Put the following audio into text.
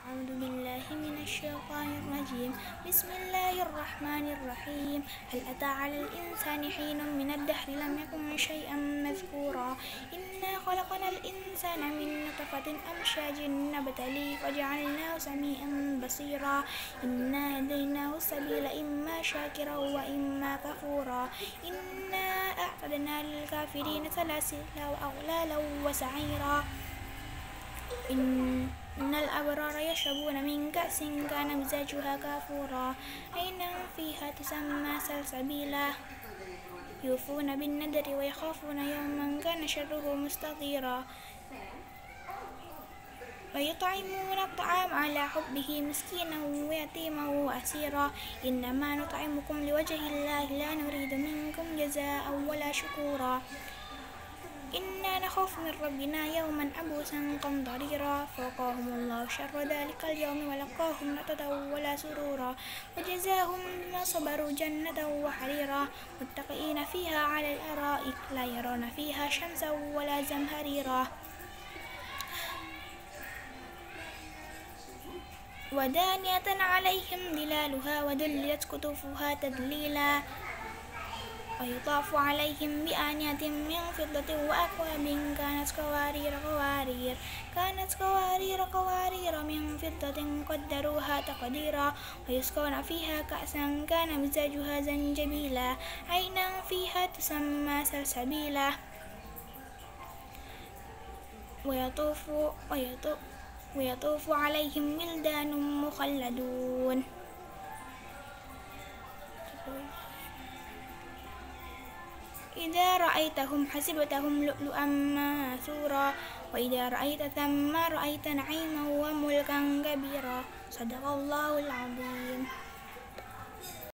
أعوذ بالله من الشيطان الرجيم. بسم الله الرحمن الرحيم. هل أتى على الإنسان حين من الدهر لم يكن شيئا مذكورا. إنا خلقنا الإنسان من نطفة أمشاج نبتليه فجعلناه سميعا بصيرا. إنا هديناه السبيل إما شاكرا وإما كفورا. إنا أعتدنا للكافرين سلاسل وأغلالا وسعيرا. إن الأبرار يشربون من كأس كان مزاجها كافورا عينا فيها تسمى سلسبيلا. يوفون بالنذر ويخافون يوما كان شره مستطيرا. ويطعمون الطعام على حبه مسكينا ويتيما وأسيرا. إنما نطعمكم لوجه الله لا نريد منكم جزاء ولا شكورا. إنا نخاف من ربنا يوما عبوسا قمطريرا. فوقاهم الله شر ذلك اليوم ولقاهم نضرة ولا سرورا. وجزاهم بما صبروا جنة وحريرا. متكئين فيها على الأرائك لا يرون فيها شمسا ولا زمهريرا. ودانية عليهم ظلالها وذللت قطوفها تذليلا. ويطاف عليهم بآنية من فضة وأكواب كانت قوارير من فضة قدروها تقديرا. ويسقون فيها كأسا كان مزاجها زنجبيلا عينا فيها تسمى سلسبيلا. ويطوف عليهم ولدان مخلدون. إذا رأيتهم حسبتهم لؤلؤا منثورا. وإذا رأيت ثم رأيت نعيما وملكا كبيرا. صدق الله العظيم.